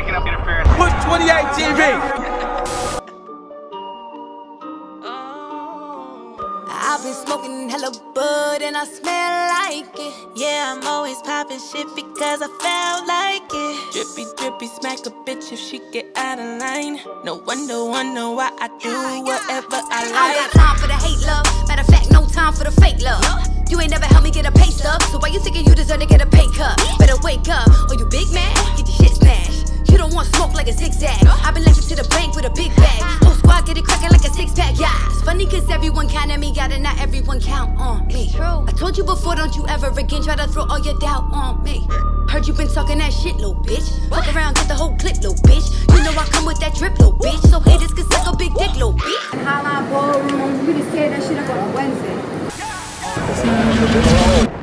picking up interference. Push 28 TV. I've been smoking hella bud and I smell like it. Yeah, I'm always popping shit because I felt like it. Drippy, drippy, smack a bitch if she get out of line. No wonder why I do whatever I like. I don't got time for the hate love. Matter of fact, no time for the fake love. You ain't never helped me get a pay stub, so why you thinking you deserve to get a pay cut? Better wake up, or you big man, get your shit smashed. You don't want smoke like a zigzag. I've been left to the bank with a big bag. Whole squad get it cracking like a six-pack, yeah. It's funny cause everyone counted me out and not everyone count on me. I told you before, don't you ever again try to throw all your doubt on me. Heard you been talking that shit, little bitch. Fuck around, get the whole clip, little bitch. You know I come with that drip, little bitch. So haters can suck a big dick, little bitch. Highline Ballroom, we just tear that shit up on a Wednesday.